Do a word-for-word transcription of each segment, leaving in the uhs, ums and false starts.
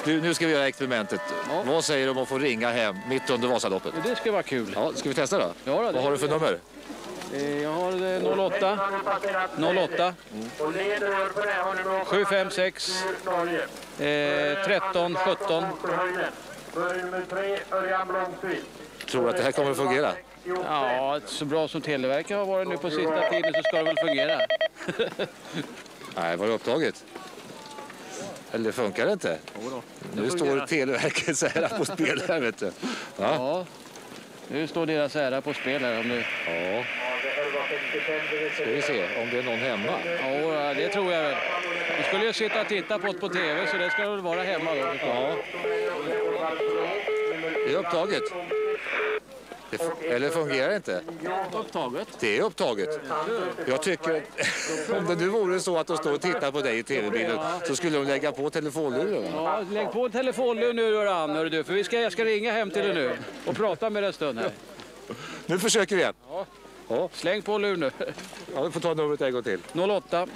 Du, nu ska vi göra experimentet. Ja. Vad säger du om att få ringa hem mitt under Vasaloppet? Det ska vara kul. Ja, ska vi testa då? Ja, då, Vad har du för nummer? Eh, Jag har eh, noll åtta noll åtta sju fem sex eh, tretton sjutton. Tror du att det här kommer att fungera? Ja, så bra som Televerket har varit nu på sista tiden så ska det väl fungera. Nej, var det upptaget? Eller funkar det inte? Jo Nu det står fungerar. Televerket så här på spel här, vet du. Ja. Ja, nu står deras ära på spel här. Om det... Ja. Ska vi se om det är någon hemma? Ja, det tror jag väl. Vi skulle ju sitta och titta på det på tv så det ska väl vara hemma då. Ja. Det är upptaget. Det f- eller fungerar det inte? Upptaget. Det är upptaget. Jag tycker, om det nu vore så att de står och tittar på dig i tv-bilden så skulle de lägga på telefonluren. Va? Ja, lägg på en telefonlur nu då, Ann, hör du, för vi ska, jag ska ringa hem till dig nu och prata med dig en stund här. Nu försöker vi igen. Ja. Ja. Släng på lur nu. Ja, du får ta numret en gång till. noll åtta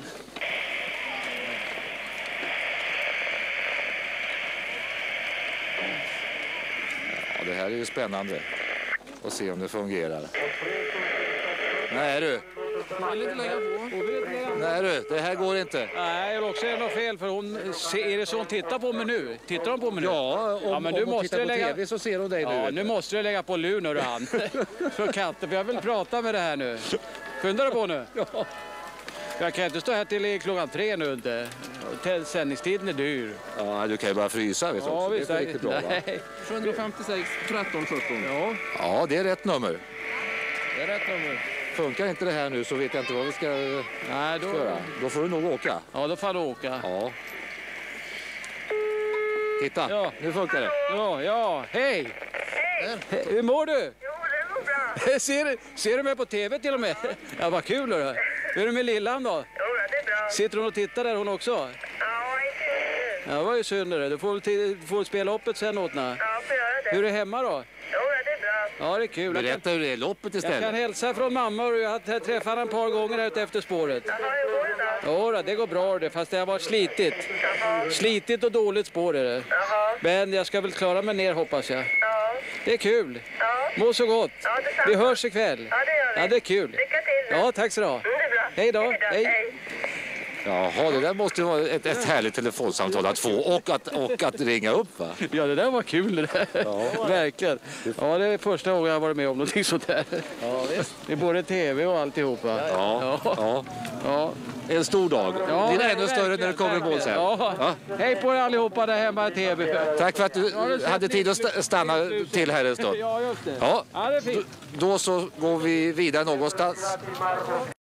Ja, det här är ju spännande. Och se om det fungerar. Nej du. Vill inte lägga på. Nej du, det här går inte. Nej, jag också är något fel för hon, är det så hon tittar på mig nu? Tittar hon på mig nu? Ja, om, Ja, men du om hon måste tittar på lägga- tv så ser hon dig Ja, nu. nu måste du lägga på lur nu då, han. För katten, för jag vill prata med det här nu. Skyndar du på nu? Ja. Jag kan inte stå här till klockan tre nu inte. Te- Sändningstiden är dyr. Ja, du kan ju bara frysa, vet du. Ja, också. visst. Det är riktigt bra, va? Nej. sjuhundrafemtiosex tretton sjutton. Ja, Ja, det är rätt nummer. det är rätt nummer. Funkar inte det här nu så vet jag inte vad vi ska Nej, då, göra. Då får du nog åka. ja, då får du åka. Ja. Titta, Ja. nu funkar det. Ja, ja, hej! He- Hur mår du? Jo, det går bra. Ser, du- ser du mig på tv till och med? Ja, vad kul hörru. Hur är det med lillan då? Jo, det är bra. Sitter hon och tittar där hon också? Ja, inte nu. Ja, det var ju synd det. Du får, väl ti- du får spela upp ett sen åt henne. Ja, får göra det. Hur är det hemma då? Jo, det är bra. Ja, det är kul. Jag kan, Berätta hur det är loppet jag istället. kan hälsa från mamma och jag har träffat henne ett par gånger här ute efter spåret. Jaha, hur går det då? Ja, då, det går bra det, fast det har varit slitigt. Jaha. Slitigt och dåligt spår är det. Jaha. Men jag ska väl klara mig ner hoppas jag. Ja. Det är kul. Ja. Må så gott. Ja, detsamma. Vi hörs ikväll. Ja, det gör vi. Ja, det är kul. Lycka till. Ja, tack så du ha. Mm, det är bra. Hej då. Hej. Hej. Jaha, det där måste ju vara ett, ett härligt telefonsamtal att få och att, och att ringa upp, va? Ja, det där var kul det där. Ja. Verkligen. Ja, det är första gången jag har varit med om någonting sånt där. Ja, visst. Det är både tv och alltihopa. Ja, ja. Ja. En stor dag. Ja, Blir det ännu större när du verkligen, kommer i mål sen. Ja. Ja. Hej på er allihopa där hemma i tv. Tack för att du Ja, det är så hade tid att sta- stanna till här en stund. Ja, just det. Ja, Ja, det är fint. då så går vi vidare någonstans.